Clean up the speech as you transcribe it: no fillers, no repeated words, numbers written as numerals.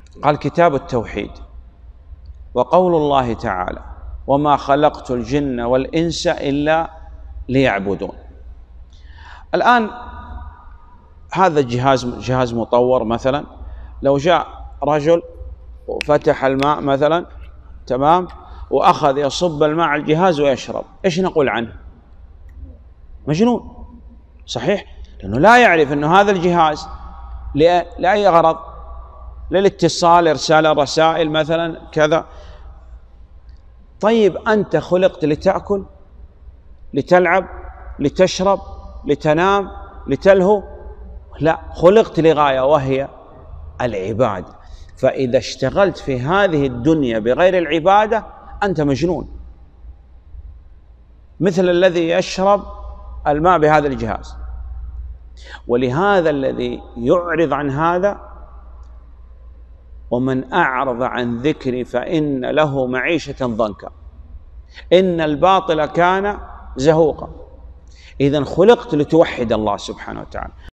قال كتاب التوحيد، وقول الله تعالى: وما خلقت الجن والإنس إلا ليعبدون. الآن هذا جهاز مطور مثلا، لو جاء رجل وفتح الماء مثلا، تمام، وأخذ يصب الماء على الجهاز ويشرب، إيش نقول عنه؟ مجنون، صحيح؟ لأنه لا يعرف أنه هذا الجهاز لأي غرض، للاتصال، إرسال الرسائل مثلا، كذا. طيب أنت خلقت لتأكل، لتلعب، لتشرب، لتنام، لتلهو؟ لا، خلقت لغاية وهي العبادة. فإذا اشتغلت في هذه الدنيا بغير العبادة أنت مجنون، مثل الذي يشرب الماء بهذا الجهاز. ولهذا الذي يعرض عن هذا: ومن أعرض عن ذكري فإن له معيشة ضنكا إن الباطل كان زهوقا. إذن خلقت لتوحد الله سبحانه وتعالى.